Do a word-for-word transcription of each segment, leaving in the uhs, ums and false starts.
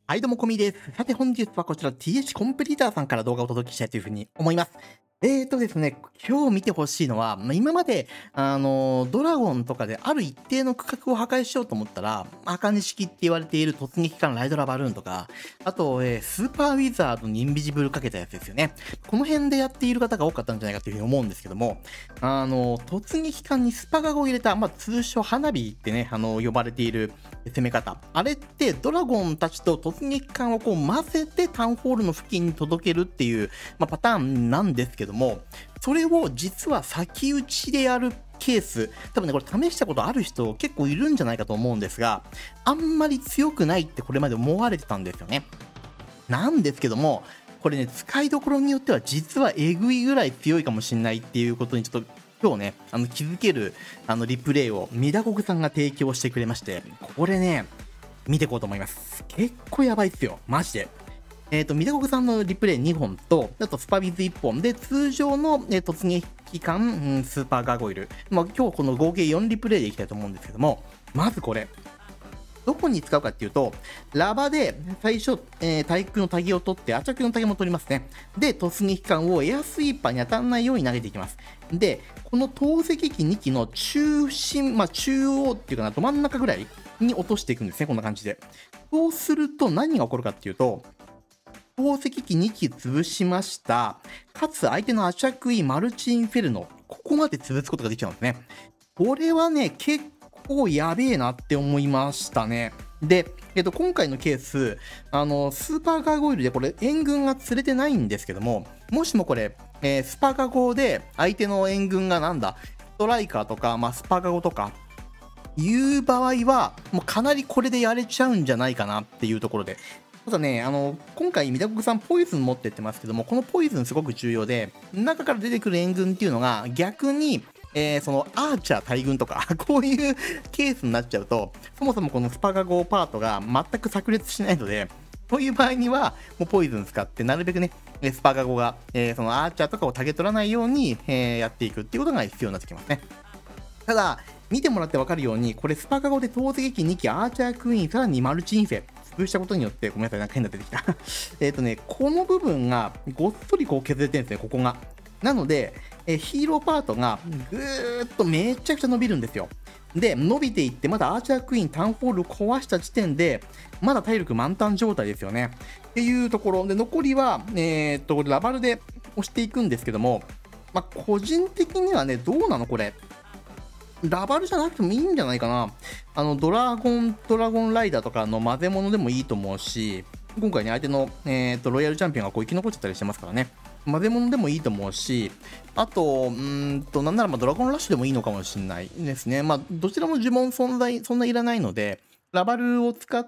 はい、どうも、こみです。さて、本日はこちら ティーエイチ コンプリーターさんから動画をお届けしたいというふうに思います。えーとですね、今日見てほしいのは、まあ、今まで、あの、ドラゴンとかである一定の区画を破壊しようと思ったら、茜式って言われている突撃艦ライドラバルーンとか、あと、えースーパーウィザードにインビジブルかけたやつですよね。この辺でやっている方が多かったんじゃないかというふうに思うんですけども、あの、突撃艦にスパガゴを入れた、まあ、通称花火ってね、あの、呼ばれている攻め方。あれってドラゴンたちと突撃艦をこう混ぜてタウンホールの付近に届けるっていう、まあ、パターンなんですけども、それを実は先打ちでやるケース、多分ね、これ試したことある人結構いるんじゃないかと思うんですが、あんまり強くないってこれまで思われてたんですよね。なんですけども、これね、使いどころによっては実はえぐいぐらい強いかもしれないっていうことにちょっと今日ね、あの気づけるあのリプレイをミダコクさんが提供してくれまして、これね、見ていこうと思います。結構やばいっすよ。マジで。えっ、と、ミダコクさんのリプレイにほんと、あとスパビズいっぽんで、通常の、えー突撃艦、うんスーパーガーゴイル。まあ、今日この合計よんリプレイでいきたいと思うんですけども、まずこれ。どこに使うかっていうと、ラバで最初、えー、対空のタゲを取って、圧着のタゲも取りますね。で、突撃艦をエアスイーパーに当たらないように投げていきます。で、この投石機にきの中心、まあ中央っていうかな、ど真ん中ぐらいに落としていくんですね、こんな感じで。そうすると何が起こるかっていうと、投石機にき潰しました。かつ相手のアチャクイマルチインフェルノ、ここまで潰すことができちゃうんですね。これはね、結構やべえなって思いましたね。で、えっと、今回のケース、あの、スーパーガーゴイルでこれ援軍が釣れてないんですけども、もしもこれ、えースパガゴで相手の援軍がなんだ、ストライカーとか、まあ、スパガゴとか、いう場合は、もうかなりこれでやれちゃうんじゃないかなっていうところで。ただね、あの、今回、ミダコクさんポイズン持ってってますけども、このポイズンすごく重要で、中から出てくる援軍っていうのが逆に、えーそのアーチャー大軍とか、こういうケースになっちゃうと、そもそもこのスパガゴパートが全く炸裂しないので、そういう場合には、もうポイズン使って、なるべくね、えースパガゴが、えーそのアーチャーとかをタゲ取らないように、えーやっていくっていうことが必要になってきますね。ただ、見てもらって分かるように、これスパカゴで投石機にき、アーチャークイーン、さらにマルチインフェ、潰したことによって、ごめんなさい、なんか変な出てきた。えっとね、この部分がごっそりこう削れてるんですね、ここが。なので、えヒーローパートがぐーっとめちゃくちゃ伸びるんですよ。で、伸びていって、まだアーチャークイーン、タウンホール壊した時点で、まだ体力満タン状態ですよね。っていうところで、残りは、えーっと、ラバルで押していくんですけども、まあ、個人的にはね、どうなのこれ。ラバルじゃなくてもいいんじゃないかな。あの、ドラゴン、ドラゴンライダーとかの混ぜ物でもいいと思うし、今回ね、相手の、えーと、ロイヤルチャンピオンがこう生き残っちゃったりしてますからね。混ぜ物でもいいと思うし、あと、うーんと、なんならまあドラゴンラッシュでもいいのかもしれないですね。まあ、どちらも呪文存在、そんないらないので、ラバルを使って、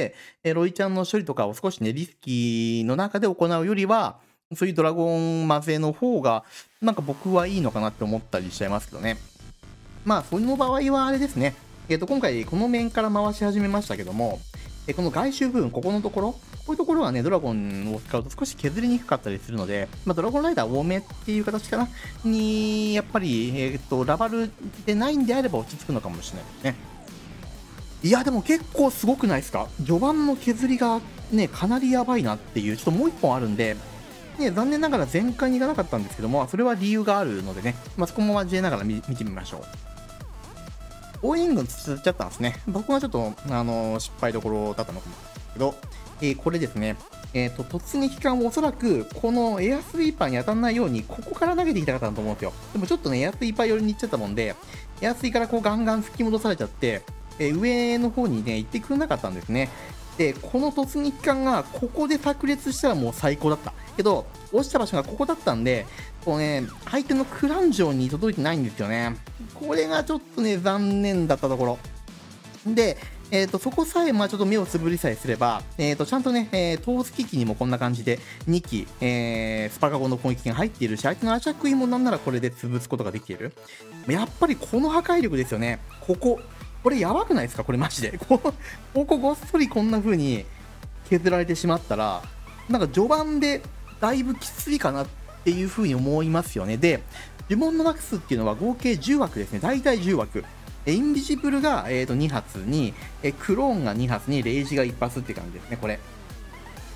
えーロイちゃんの処理とかを少しね、リスキーの中で行うよりは、そういうドラゴン混ぜの方が、なんか僕はいいのかなって思ったりしちゃいますけどね。まあ、その場合はあれですね。えっ、と、今回この面から回し始めましたけども、えこの外周部分、ここのところ、こういうところはね、ドラゴンを使うと少し削りにくかったりするので、まあ、ドラゴンライダー多めっていう形かな、に、やっぱり、えっ、と、ラバルでないんであれば落ち着くのかもしれないですね。いや、でも結構すごくないですか？序盤の削りがね、かなりやばいなっていう、ちょっともう一本あるんで、ね、残念ながら全開にいかなかったんですけども、それは理由があるのでね、まあ、そこも交えながら見見てみましょう。応援軍つっちゃったんですね。僕はちょっと、あの失敗どころだったのかもしれないですけど、えーこれですね、えーと、突撃艦をおそらく、このエアスイーパーに当たらないように、ここから投げていきたかったと思うんですよ。でもちょっとね、エアスイーパー寄りに行っちゃったもんで、エアスイからこうガンガン吹き戻されちゃって、えー上の方にね、行ってくれなかったんですね。で、この突撃艦がここで炸裂したらもう最高だった。けど、落ちた場所がここだったんで、こうね、相手のクラン城に届いてないんですよね。これがちょっとね、残念だったところ。で、えーと、そこさえ、まあちょっと目をつぶりさえすれば、えーと、ちゃんとね、えー、投石機にもこんな感じでにき、えー、スパカゴの攻撃が入っているし、相手のアチャクイもなんならこれで潰すことができている。やっぱりこの破壊力ですよね。ここ。これやばくないですかこれマジで。こここごっそりこんな風に削られてしまったら、なんか序盤でだいぶきついかなっていう風に思いますよね。で、呪文のマックスっていうのは合計じゅう枠ですね。大体じゅう枠。えインビジブルが、えー、とに発に、えクローンがに発に、レイジがいち発っていう感じですね、これ。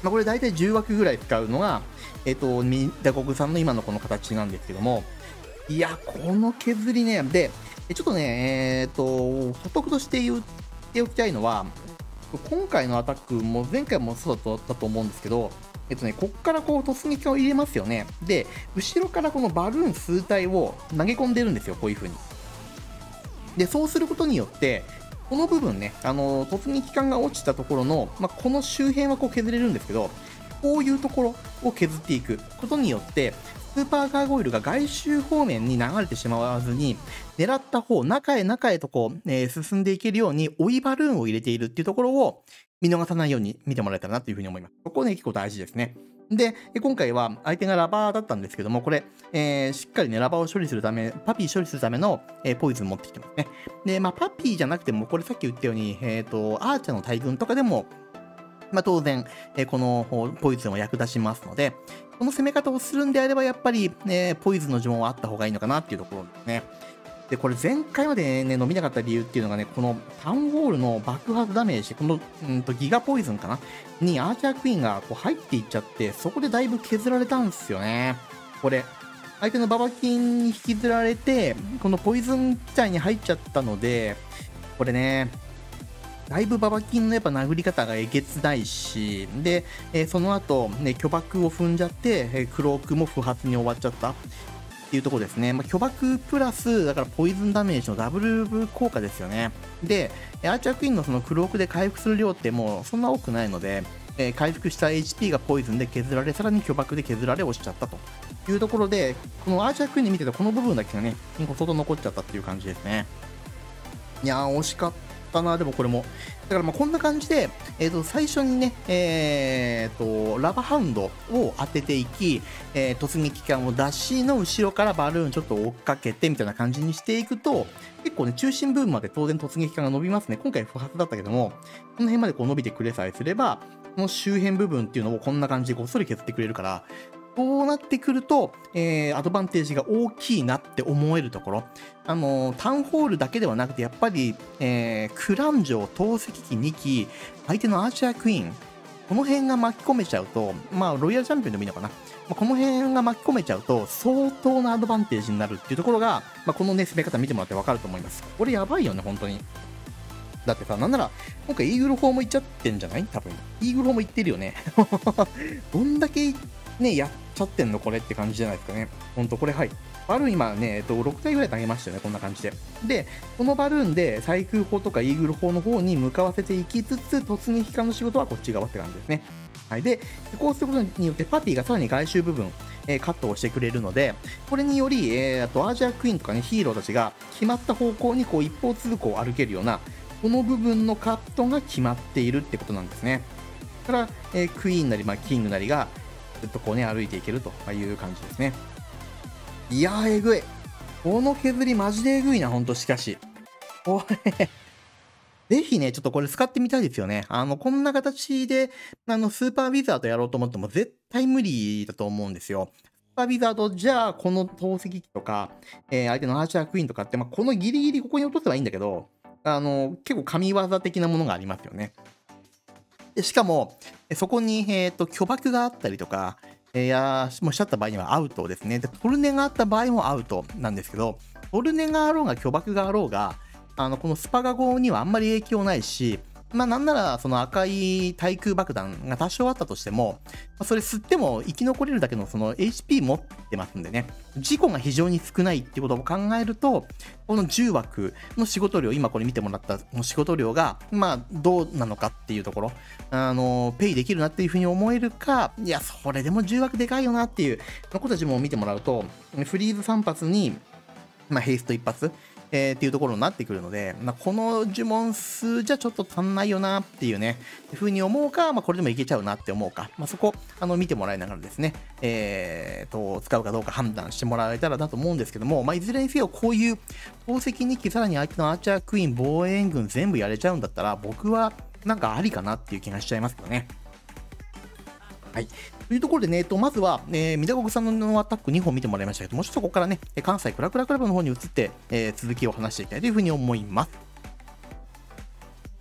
まあ、これ大体じゅう枠ぐらい使うのが、えっ、と、三田国さんの今のこの形なんですけども、いや、この削りね、で、ちょっとね、えっ、と、補足として言っておきたいのは、今回のアタックも前回もそうだったと思うんですけど、えっとね、こっからこう突撃を入れますよね。で、後ろからこのバルーン数体を投げ込んでるんですよ、こういう風に。で、そうすることによって、この部分ね、あの突撃艦が落ちたところの、まあ、この周辺はこう削れるんですけど、こういうところを削っていくことによって、スーパーガーゴイルが外周方面に流れてしまわずに、狙った方、中へ中へとこう、えー進んでいけるように追いバルーンを入れているっていうところを見逃さないように見てもらえたらなというふうに思います。ここね、結構大事ですね。で、今回は相手がラバーだったんですけども、これ、えーしっかりね、ラバーを処理するため、パピー処理するための、えーポイズン持ってきてますね。で、まあ、パピーじゃなくても、これさっき言ったように、えっ、と、アーチャーの大群とかでも、まあ、当然、えーこのポイズンは役立ちますので、この攻め方をするんであれば、やっぱり、えーポイズンの呪文はあった方がいいのかなっていうところですね。で、これ前回までね、伸びなかった理由っていうのがね、このタウンホールの爆発ダメージ、この、うんと、ギガポイズンかなにアーチャークイーンがこう入っていっちゃって、そこでだいぶ削られたんですよね。これ。相手のババキンに引きずられて、このポイズン地帯に入っちゃったので、これね、だいぶババキンのやっぱ殴り方がえげつないし、で、えーその後、ね、巨爆を踏んじゃって、えークロークも不発に終わっちゃったっていうところですね。まあ、巨爆プラス、だからポイズンダメージのダブル効果ですよね。で、アーチャークイーンのそのクロークで回復する量ってもうそんな多くないので、えー回復した エイチピー がポイズンで削られ、さらに巨爆で削られ落ちちゃったというところで、このアーチャークイーンで見てたこの部分だけがね、相当残っちゃったっていう感じですね。いやー、惜しかったな、でもこれも。だからまあこんな感じで、えー、と最初にね、えー、とラバーハウンドを当てていき、えー突撃艦を出しの後ろからバルーンちょっと追っかけてみたいな感じにしていくと、結構ね、中心部分まで当然突撃艦が伸びますね。今回不発だったけども、この辺までこう伸びてくれさえすれば、この周辺部分っていうのをこんな感じでごっそり削ってくれるから、こうなってくると、えーアドバンテージが大きいなって思えるところ、あのータウンホールだけではなくて、やっぱり、えークラン城、投石機に機、相手のアーチャークイーン、この辺が巻き込めちゃうと、まあ、ロイヤルチャンピオンでもいいのかな、まあ、この辺が巻き込めちゃうと、相当なアドバンテージになるっていうところが、まあ、このね、攻め方見てもらってわかると思います。これやばいよね、本当に。だってさ、なんなら、今回イーグル砲も行っちゃってんじゃない多分。イーグル砲も行ってるよね。どんだけね、やっちゃってんのこれって感じじゃないですかね。ほんと、これはい。バルーン今ね、えっと、ろく体ぐらい投げましたよね、こんな感じで。で、このバルーンで対空砲とかイーグル砲の方に向かわせていきつつ、突撃艦の仕事はこっち側って感じですね。はい。で、こうすることによって、パティがさらに外周部分、えーカットをしてくれるので、これにより、えーあとアーチャークイーンとかね、ヒーローたちが決まった方向にこう一方通行を歩けるような、この部分のカットが決まっているってことなんですね。だから、えークイーンなり、まあ、キングなりが、ずっとこうね、歩いていけるという感じですね。いやー、えぐい。この削りマジでえぐいな、ほんと、しかし。これぜひね、ちょっとこれ使ってみたいですよね。あの、こんな形で、あの、スーパーウィザードやろうと思っても絶対無理だと思うんですよ。スーパーウィザード、じゃあ、この投石機とか、えー相手のアーチャークイーンとかって、まあ、このギリギリここに落とせばいいんだけど、あの、結構神業的なものがありますよね。でしかも、えそこに、えーと、巨爆があったりとか、えーやもしちゃった場合にはアウトですね。で、トルネがあった場合もアウトなんですけど、トルネがあろうが巨爆があろうが、あのこのスパガ号にはあんまり影響ないし、まあなんならその赤い対空爆弾が多少あったとしても、まあそれ吸っても生き残れるだけのその エイチピー 持ってますんでね、事故が非常に少ないってことを考えると、このじゅう枠の仕事量、今これ見てもらったこの仕事量が、まあどうなのかっていうところ、あの、ペイできるなっていうふうに思えるか、いや、それでもじゅう枠でかいよなっていうの子たちも見てもらうと、フリーズさん発に、まあヘイストいち発、えーっていうところになってくるので、まあ、この呪文数じゃちょっと足んないよなっていうね、ふうに思うか、まあ、これでもいけちゃうなって思うか、まあ、そこ、あの、見てもらいながらですね、えーと、使うかどうか判断してもらえたらなと思うんですけども、まあ、いずれにせよ、こういう宝石に機、さらに相手のアーチャークイーン、防衛援軍全部やれちゃうんだったら、僕はなんかありかなっていう気がしちゃいますけどね。はい。というところでね、えっと、まずは、えー、三田国さんのアタックにほん見てもらいましたけど、もうちょっとここからね、関西クラクラクラブの方に移って、えー続きを話していきたいというふうに思います。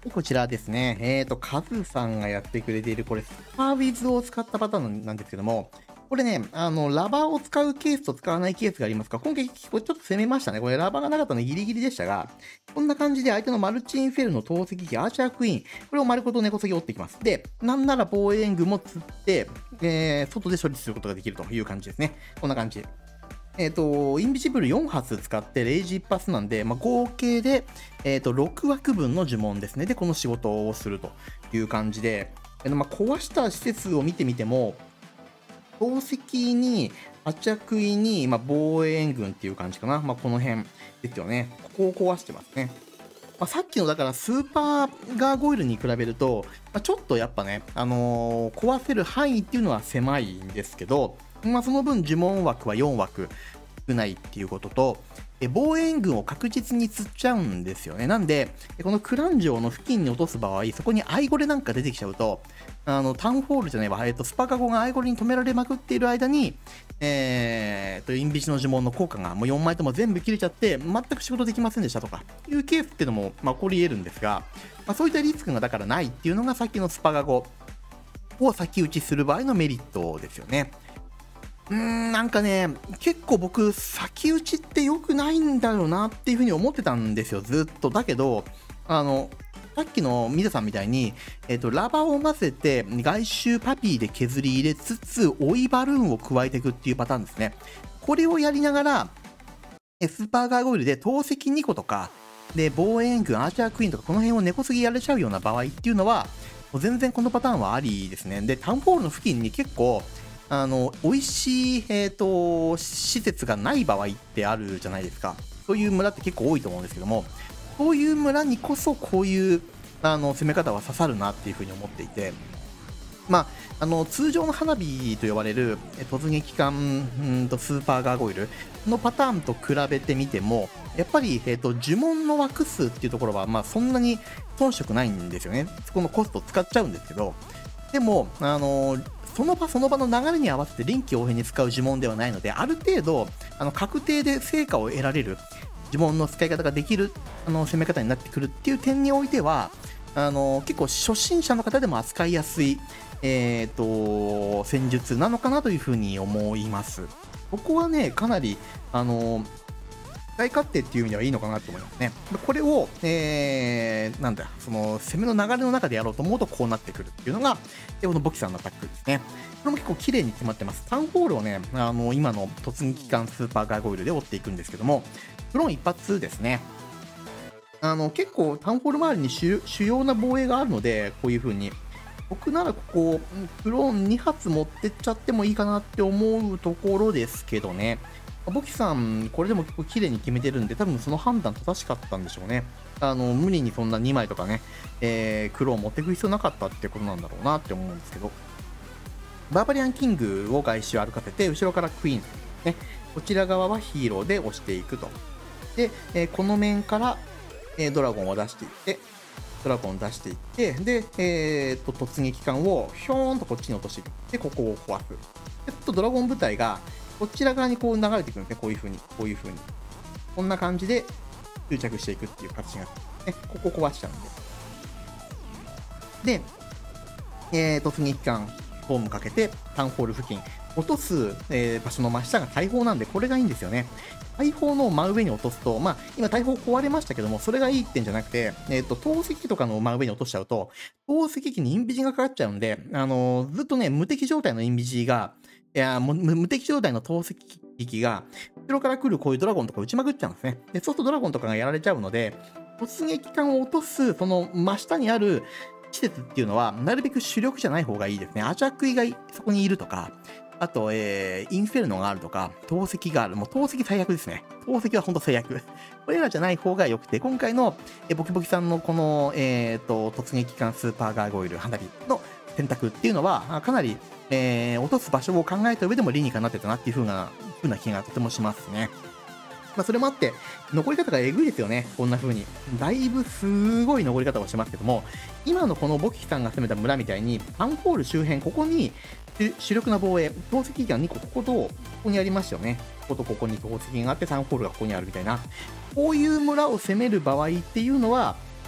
でこちらですね。えっ、と、カズさんがやってくれている、これ、スパーウィズを使ったパターンなんですけども、これね、あの、ラバーを使うケースと使わないケースがありますが、今回結構ちょっと攻めましたね。これラバーがなかったのでギリギリでしたが、こんな感じで相手のマルチインフェルの投石機、アーチャークイーン、これを丸ごと根こそぎ折っていきます。で、なんなら防衛援軍も釣って、えー、外で処理することができるという感じですね。こんな感じ。えっ、と、インビジブルよん発使ってレイジいち発なんで、まあ、合計で、えっ、と、ろく枠分の呪文ですね。で、この仕事をするという感じで、えーまあ、壊した施設を見てみても、投石に、アチャクイに、まあ、防衛援軍っていう感じかな。まあ、この辺ですよね。ここを壊してますね。まあ、さっきのだからスーパーガーゴイルに比べると、まあ、ちょっとやっぱね、あのー壊せる範囲っていうのは狭いんですけど、まあ、その分呪文枠はよん枠少ないっていうことと、え防衛軍を確実に釣っちゃうんですよね。なんで、このクラン城の付近に落とす場合、そこにアイゴレなんか出てきちゃうと、あのタウンホールじゃないわ、えっと、スパカゴがアイゴレに止められまくっている間に、えー、とインビジの呪文の効果がもうよんまいとも全部切れちゃって、全く仕事できませんでしたとかいうケースっていうのも、まあ、起こり得るんですが、まあ、そういったリスクがだからないっていうのがさっきのスパカゴを先打ちする場合のメリットですよね。うーん、なんかね、結構僕、先打ちって良くないんだろうなっていうふうに思ってたんですよ、ずっと。だけど、あの、さっきのミザさんみたいに、えっと、ラバーを混ぜて、外周パピーで削り入れつつ、追いバルーンを加えていくっていうパターンですね。これをやりながら、えスーパーガーゴイルで投石にことか、で、防衛援軍、アーチャークイーンとか、この辺を根こそぎやれちゃうような場合っていうのは、もう全然このパターンはありですね。で、タウンホールの付近に結構、あの、美味しい、えっ、と、施設がない場合ってあるじゃないですか。そういう村って結構多いと思うんですけども、そういう村にこそこういう、あの、攻め方は刺さるなっていうふうに思っていて、まあ、あの通常の花火と呼ばれるえ突撃艦んとスーパーガーゴイルのパターンと比べてみても、やっぱり、えー、と呪文の枠数っていうところは、まあ、そんなに遜色ないんですよね。そこのコストを使っちゃうんですけど、でも、あのその場その場の流れに合わせて臨機応変に使う呪文ではないので、ある程度、あの確定で成果を得られる呪文の使い方ができるあの攻め方になってくるっていう点においては、あの結構初心者の方でも扱いやすい、えー、と戦術なのかなというふうに思います。ここはね、かなり、あの使い勝手っていう意味ではいいのかなと思いますね。これを、えー、なんだ、その攻めの流れの中でやろうと思うとこうなってくるっていうのが、このボキさんのアタックですね。これも結構綺麗に決まってます。タウンホールをね、あの今の突撃艦スーパーガーゴイルで追っていくんですけども、フロン一発ですね。あの結構タウンホール周りに主主要な防衛があるので、こういう風に。僕ならここ、クローンに発持ってっちゃってもいいかなって思うところですけどね。ボキさん、これでも結構綺麗に決めてるんで、多分その判断正しかったんでしょうね。あの無理にそんなにまいとかね、えー、クローン持っていく必要なかったってことなんだろうなって思うんですけど。バーバリアンキングを外周歩かせて、後ろからクイーン、ね、こちら側はヒーローで押していくと。で、えー、この面から、えー、ドラゴンを出していって、ドラゴン出していって、で、えー、と突撃艦をひょーんとこっちに落としていく。で、ここを壊す。で、ちょっとドラゴン部隊がこちら側にこう流れていくんですね。こういう風に、こういう風に。こんな感じで執着していくっていう形が、ね、ここ壊しちゃうんで。で、えー、突撃艦、ホームかけて、タウンホール付近、落とす、えー、場所の真下が大砲なんで、これがいいんですよね。大砲の真上に落とすと、まあ、今大砲壊れましたけども、それがいいってんじゃなくて、えっ、ー、と、投石機とかの真上に落としちゃうと、投石機にインビジがかかっちゃうんで、あのー、ずっとね、無敵状態のインビジが、いや無、無敵状態の投石機が、後ろから来るこういうドラゴンとか撃ちまくっちゃうんですね。で、そうするとドラゴンとかがやられちゃうので、突撃艦を落とす、その真下にある施設っていうのは、なるべく主力じゃない方がいいですね。アチャクイがそこにいるとか、あと、えー、インフェルノがあるとか、投石がある。もう投石最悪ですね。投石はほんと最悪。これらじゃない方が良くて、今回のえボキボキさんのこの、えーと、突撃艦スーパーガーゴイル花火の選択っていうのは、かなり、えー、落とす場所を考えた上でも理にかなってたなっていう風な、風な気がとてもしますね。まあ、それもあって、残り方がえぐいですよね。こんな風に。だいぶすごい残り方をしますけども、今のこのボキさんが攻めた村みたいに、タウンホール周辺、ここに主力な防衛、投石機がにこ、こことここにありますよね。こことここに投石機があって、タウンホールがここにあるみたいな。こういう村を攻める場合っていうのは、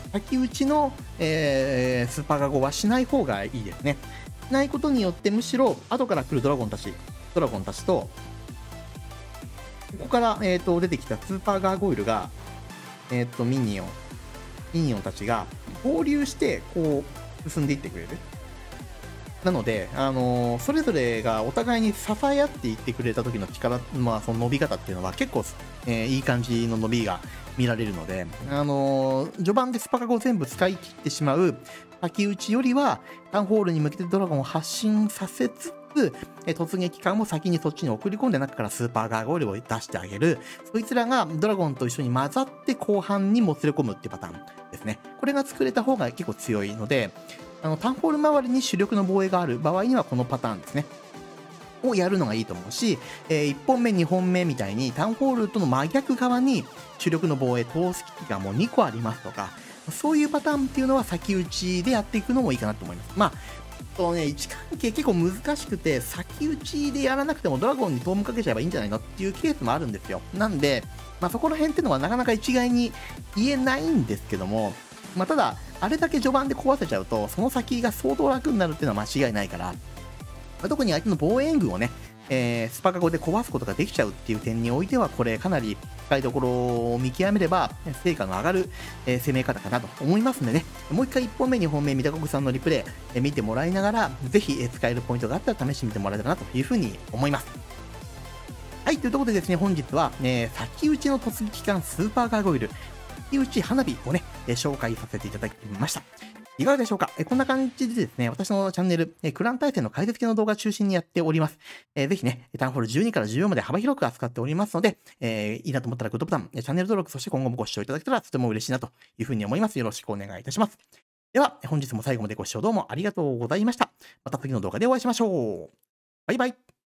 先打ちの、えースーパーガゴはしない方がいいですね。しないことによって、むしろ後から来るドラゴンたち、ドラゴンたちと、ここから、えー、と出てきたスーパーガーゴイルが、えー、とミニオン、ミニオンたちが合流して、こう、進んでいってくれる。なので、あのーそれぞれがお互いに支え合っていってくれた時の力、まあ、その伸び方っていうのは結構、えーいい感じの伸びが見られるので、あのー序盤でスパカゴを全部使い切ってしまう先打ちよりは、タウンホールに向けてドラゴンを発進させつつ、えー突撃艦も先にそっちに送り込んで中からスーパーガーゴイルを出してあげる。そいつらがドラゴンと一緒に混ざって後半にもつれ込むっていうパターンですね。これが作れた方が結構強いので、あのタウンホール周りに主力の防衛がある場合にはこのパターンですね。をやるのがいいと思うし、えーいっぽんめ、にほんめみたいにタウンホールとの真逆側に主力の防衛、投石機がもうにこありますとか、そういうパターンっていうのは先打ちでやっていくのもいいかなと思います。まあ、とね、位置関係結構難しくて、先打ちでやらなくてもドラゴンにトームかけちゃえばいいんじゃないのっていうケースもあるんですよ。なんで、まあ、そこら辺っていうのはなかなか一概に言えないんですけども、まあ、ただ、あれだけ序盤で壊せちゃうと、その先が相当楽になるっていうのは間違いないから、まあ特に相手の防衛軍をね、えースパカゴで壊すことができちゃうっていう点においては、これかなり深いところを見極めれば、成果の上がる、えー攻め方かなと思いますんでね、もう一回いっぽんめ、にほんめ、三田国さんのリプレイ、えー見てもらいながら、ぜひ、えー使えるポイントがあったら試してみてもらえたらなというふうに思います。はい、というところでですね、本日は、えー先打ちの突撃艦スーパーガーゴイル、先打ち花火をね、えー紹介させていただきました。いかがでしょうか。えーこんな感じでですね、私のチャンネル、えークラン対戦の解説系の動画を中心にやっております。えーぜひね、タウンホールじゅうにからじゅうよんまで幅広く扱っておりますので、えーいいなと思ったらグッドボタン、えーチャンネル登録、そして今後もご視聴いただけたらとても嬉しいなというふうに思います。よろしくお願いいたします。では、本日も最後までご視聴どうもありがとうございました。また次の動画でお会いしましょう。バイバイ。